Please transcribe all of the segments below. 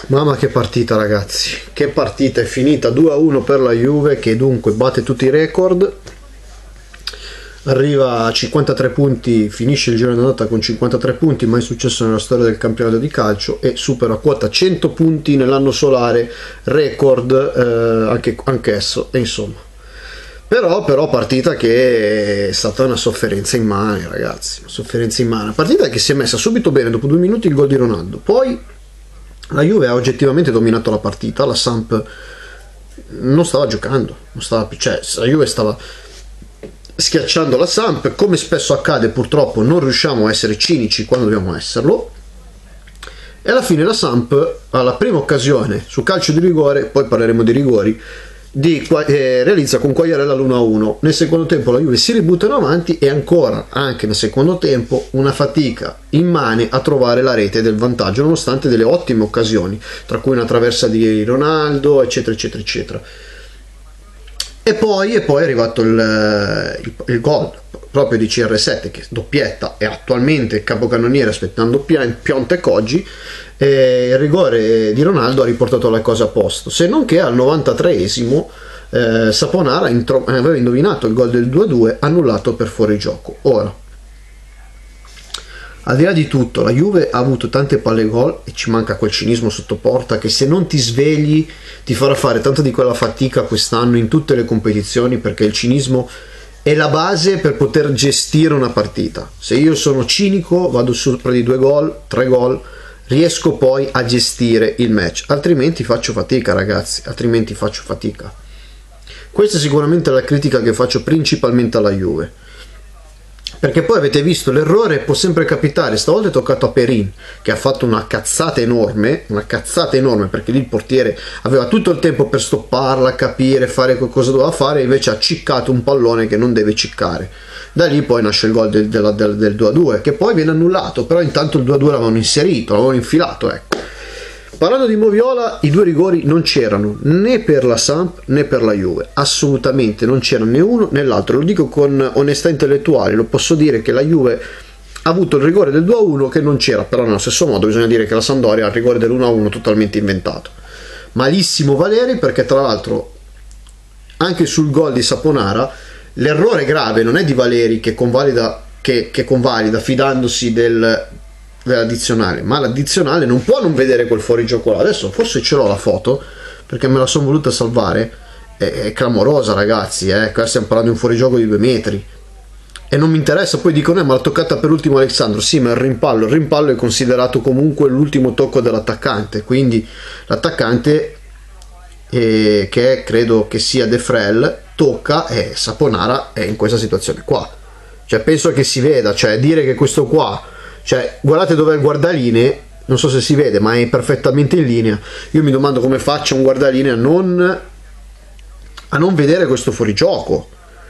Mamma che partita ragazzi, che partita, è finita 2-1 per la Juve che dunque batte tutti i record, arriva a 53 punti, finisce il giro d'andata con 53 punti, mai successo nella storia del campionato di calcio, e supera quota 100 punti nell'anno solare, record anch'esso, e insomma. Però partita che è stata una sofferenza immane ragazzi, una sofferenza immane, partita che si è messa subito bene, dopo 2 minuti il gol di Ronaldo, poi la Juve ha oggettivamente dominato la partita, la Samp non stava giocando, non stava più, cioè la Juve stava schiacciando la Samp, come spesso accade purtroppo non riusciamo a essere cinici quando dobbiamo esserlo, e alla fine la Samp alla prima occasione su calcio di rigore, poi parleremo di rigori, realizza con Quagliarella l'1-1. Nel secondo tempo la Juve si ributta in avanti e ancora, anche nel secondo tempo, una fatica immane a trovare la rete del vantaggio, nonostante delle ottime occasioni, tra cui una traversa di Ronaldo, eccetera eccetera eccetera. E poi è arrivato il gol proprio di CR7, che doppietta, è attualmente capocannoniere aspettando Piontek oggi. Il rigore di Ronaldo ha riportato le cose a posto, se non che al 93esimo Saponara aveva indovinato il gol del 2-2 annullato per fuorigioco. Ora, al di là di tutto, la Juve ha avuto tante palle gol e ci manca quel cinismo sotto porta che, se non ti svegli, ti farà fare tanta di quella fatica quest'anno in tutte le competizioni, perché il cinismo è la base per poter gestire una partita. Se io sono cinico, vado sopra di 2 gol, 3 gol, riesco poi a gestire il match, altrimenti faccio fatica ragazzi, altrimenti faccio fatica. Questa è sicuramente la critica che faccio principalmente alla Juve, perché poi avete visto, l'errore può sempre capitare. Stavolta è toccato a Perin, che ha fatto una cazzata enorme, perché lì il portiere aveva tutto il tempo per stopparla, capire, fare cosa doveva fare, invece ha ciccato un pallone che non deve ciccare. Da lì poi nasce il gol del 2-2, che poi viene annullato, però intanto il 2-2 l'avevano inserito, l'avevano infilato, ecco. Parlando di Moviola, i 2 rigori non c'erano né per la Samp né per la Juve, assolutamente non c'era né uno né l'altro, lo dico con onestà intellettuale, lo posso dire che la Juve ha avuto il rigore del 2-1 che non c'era, però nello stesso modo bisogna dire che la Sampdoria ha il rigore dell'1-1 totalmente inventato. Malissimo Valeri, perché tra l'altro anche sul gol di Saponara l'errore grave non è di Valeri che convalida fidandosi dell'addizionale, ma l'addizionale non può non vedere quel fuorigioco là. Adesso forse ce l'ho la foto, perché me la sono voluta salvare, è clamorosa ragazzi, qua stiamo parlando di un fuorigioco di 2 metri e non mi interessa. Poi dicono ma l'ha toccata per ultimo Alexandro, sì, ma il rimpallo è considerato comunque l'ultimo tocco dell'attaccante, quindi l'attaccante che credo che sia De Frel tocca, e Saponara è in questa situazione qua, cioè penso che si veda, cioè dire che questo qua, cioè guardate dov'è il guardalinee, non so se si vede ma è perfettamente in linea. Io mi domando come faccia un guardalinee a non vedere questo fuorigioco.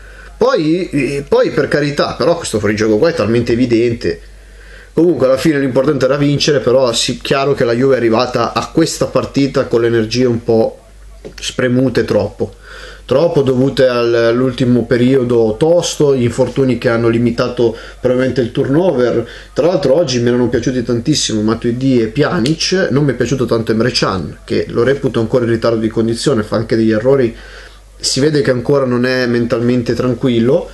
Poi per carità, però questo fuorigioco qua è talmente evidente. Comunque alla fine l'importante era vincere, però chiaro che la Juve è arrivata a questa partita con le energie un po' spremute troppo dovute all'ultimo periodo tosto, gli infortuni che hanno limitato probabilmente il turnover. Tra l'altro oggi mi erano piaciuti tantissimo Matuidi e Pjanic, non mi è piaciuto tanto Emre Can, che lo reputo ancora in ritardo di condizione, fa anche degli errori, si vede che ancora non è mentalmente tranquillo.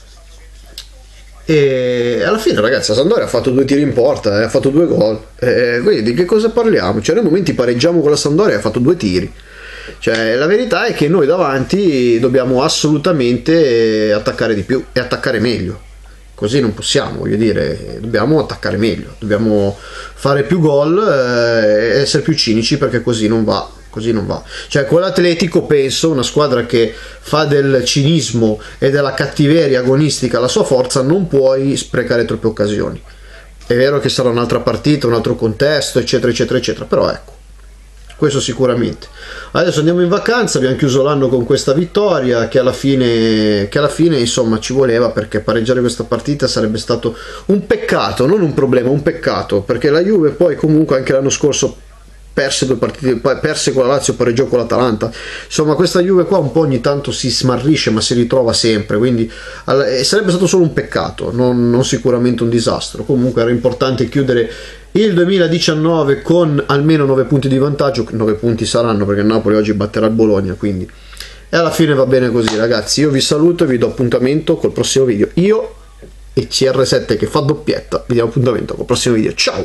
E alla fine ragazzi la Sampdoria ha fatto 2 tiri in porta, ha fatto 2 gol, quindi di che cosa parliamo? Cioè nei momenti pareggiamo con la Sampdoria, ha fatto 2 tiri. Cioè la verità è che noi davanti dobbiamo assolutamente attaccare di più e attaccare meglio, così non possiamo, voglio dire, dobbiamo attaccare meglio, dobbiamo fare più gol e essere più cinici, perché così non va. Cioè con l'Atletico, penso, una squadra che fa del cinismo e della cattiveria agonistica la sua forza, non puoi sprecare troppe occasioni. È vero che sarà un'altra partita, un altro contesto, eccetera eccetera eccetera, però ecco, questo sicuramente. Adesso andiamo in vacanza, abbiamo chiuso l'anno con questa vittoria che alla fine insomma ci voleva, perché pareggiare questa partita sarebbe stato un peccato, non un problema, un peccato, perché la Juve poi comunque anche l'anno scorso perse 2 partite, perse con la Lazio, pareggiò con l'Atalanta. Insomma, questa Juve qua un po' ogni tanto si smarrisce, ma si ritrova sempre, quindi sarebbe stato solo un peccato, non sicuramente un disastro. Comunque era importante chiudere il 2019 con almeno 9 punti di vantaggio. 9 punti saranno, perché il Napoli oggi batterà il Bologna, quindi, e alla fine va bene così, ragazzi. Io vi saluto e vi do appuntamento col prossimo video. Io e CR7 che fa doppietta, vi diamo appuntamento col prossimo video. Ciao!